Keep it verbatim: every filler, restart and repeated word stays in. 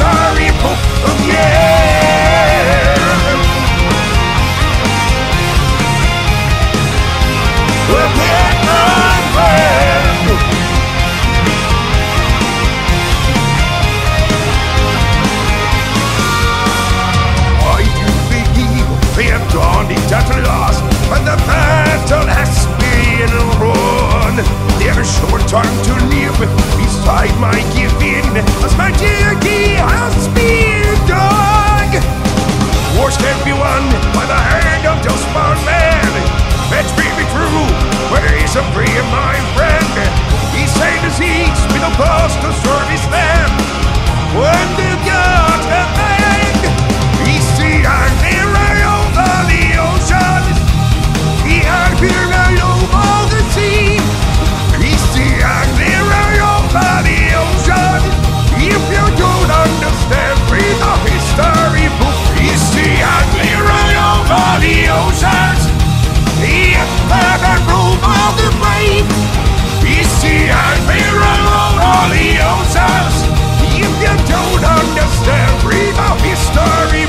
storybook of yeah. We'll get my friend. I do believe we have done it at last, and the battle has been won. There's a short time to live beside my giving, as my duty has been done. Wars can be won by the hand of just one man. Let's bring me through where there is a free my friend. He saved his east with a boss to serve his land. When the gods have banged, he's the Admiral over the ocean. He had been over the sea. He's the Admiral over the ocean. If you don't understand, read the history book. He's the Admiral over the oceans. He had a room of the brave. He's the Admiral over the oceans. If you don't understand, read the history